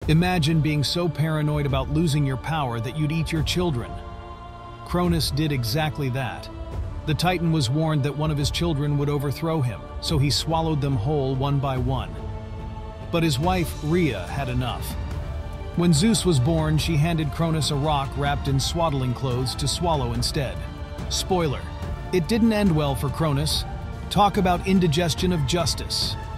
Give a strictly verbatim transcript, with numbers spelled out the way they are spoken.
Imagine being so paranoid about losing your power that you'd eat your children. Cronus did exactly that. The Titan was warned that one of his children would overthrow him, so he swallowed them whole one by one. But his wife, Rhea, had enough. When Zeus was born, she handed Cronus a rock wrapped in swaddling clothes to swallow instead. Spoiler: it didn't end well for Cronus. Talk about indigestion of justice.